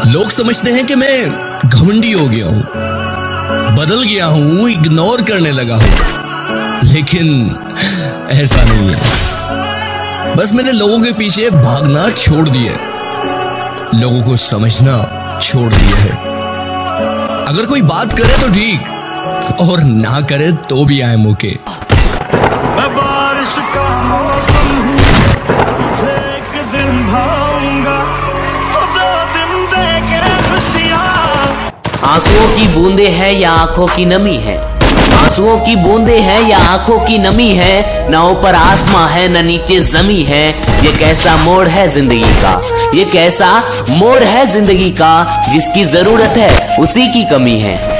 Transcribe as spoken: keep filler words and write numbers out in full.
लोग समझते हैं कि मैं घमंडी हो गया हूं, बदल गया हूं, इग्नोर करने लगा हूं, लेकिन ऐसा नहीं है। बस मैंने लोगों के पीछे भागना छोड़ दिया, लोगों को समझना छोड़ दिया है। अगर कोई बात करे तो ठीक, और ना करे तो भी आई एम ओके। मैं बारिश का मौसम हूँ, तुझे एक दिन भाऊंगा, तो दो दिन दे के खुशियाँ। आंसुओं की बूंदे है या आंखों की नमी है, आंसुओं की बूंदे है या आंखों की नमी है, न ऊपर आसमां है न नीचे जमी है। ये कैसा मोड़ है जिंदगी का, ये कैसा मोड़ है जिंदगी का, जिसकी जरूरत है उसी की कमी है।